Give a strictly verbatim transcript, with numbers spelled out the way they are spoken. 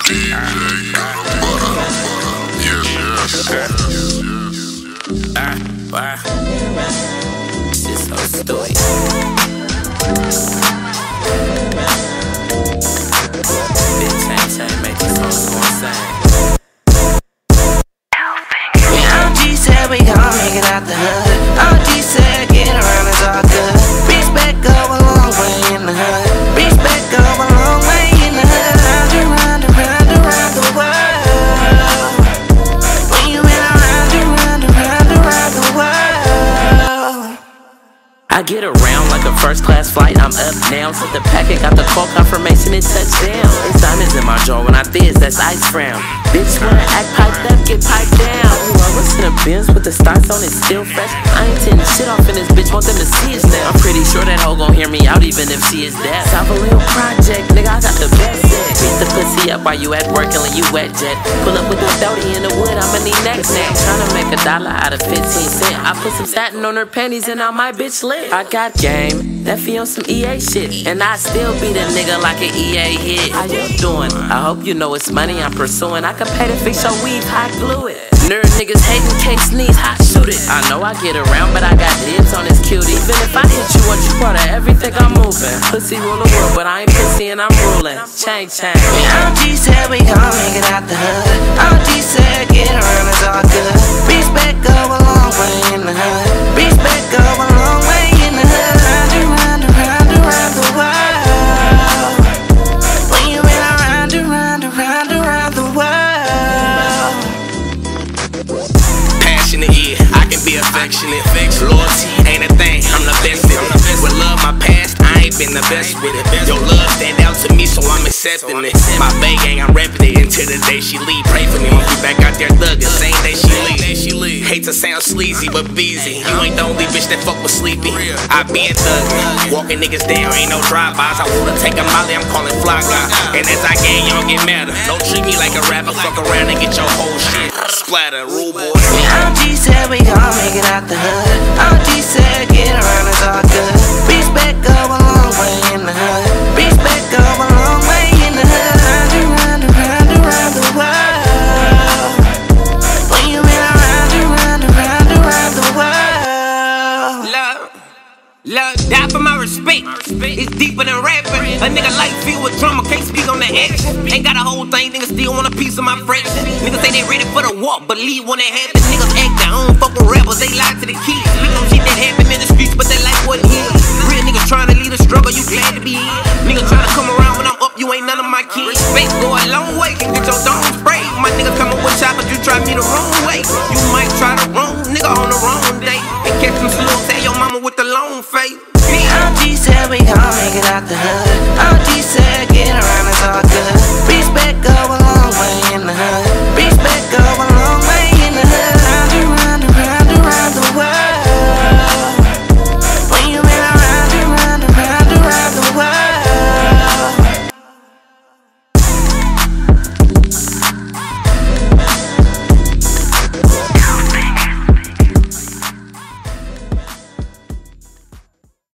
D J Gutta Butta. Yes, yes. Ah, wow. Shit's so stupid. Big chain chain make this whole song insane. Me and O G said we gon' make it out the hood. O G said get around is all good. Respect go a long way in the hood. Respect go a long way in the hood. Round and round and round the world. When you went around and round and round and round the world. I get around like a first class flight, I'm up now. Set the packet, got the call confirmation, it touchdown. It's diamonds in my jaw when I fizz, that's ice brown. Bitch wanna act piped up, get piped down. Ooh, I was in a Benz with the stars on it, still fresh. I ain't tinting shit off in this bitch, want them to see us now. I'm pretty sure that hoe gon' hear me out even if she is dead. South a little project, nigga, I got the best set. Beat the pussy up while you at work and you wet jet. Pull up with the thirty in the wood, I'ma need neck snack. Tryna make a dollar out of fifteen cent. I put some satin on her panties and now my bitch lit. I got game, that fee on some E A shit. And I still beat a nigga like an E A hit. How you doing? I hope you know it's money I'm pursuing. I can pay to fix your weave, hot glue it. Nerd niggas hating, can't sneeze, hot shoot it. I know I get around, but I got dibs on this cutie. Even if I hit you, what you part of everything I'm moving. Pussy rule the world, but I ain't pussy and I'm ruling. Chain chain. Me and O G said we gon' make it out the hood. O G said get around is all good. Respect go a long way in the hood. Respect go a long way in the hood. Round and round and round and round the world. When you went around and round and round and round the world. Passionate, yeah, I can be affectionate. Loyalty ain't a thing, I'm the best at it. With love my past, I ain't been the best with it. Your love stand out to me, so I'm accepting it. My bae gang, I'm repping it until the day she leave. Pray for me, I'ma be back out there thuggin', same day she leave. Hate to sound sleazy, but Peezy, you ain't the only bitch that fuck with Sleepy. I been thuggin', walking niggas down, ain't no drive-bys. I wanna take a molly, I'm calling fly guy. And as I gang, y'all get madder. Don't treat me like a rapper, fuck around and get your whole shit splatter, rule boy. Me and O G said we gon' make it out the hood. O G said get around is all good. Respect go a long way in the hood. Respect go a long way in the hood. Round and round and round and round the world. When you went around and round and round and round the world. Love, love, die for my respect. It's deeper than rapping. A nigga life filled with drama, can't speak on the edge. Ain't got a whole thing, niggas still want a piece of my fresh. Niggas say they ready for the walk, believe when it happens. Niggas act their own fucking rappers, they lie to the kids. Speak on shit that happen in the streets, but they like what it is. Real niggas trying to lead a struggle, you glad to be in. Niggas trying to come around when I'm up, you ain't none of my kids. Respect go a long way, can get your dome sprayed. My niggas come up with shot, but you try me the wrong way. You might try the wrong nigga on the wrong day. And catch them slow, tell your mama with the long face. Me and O G said we gon' make it out the hood. O G said get around is all good. Respect go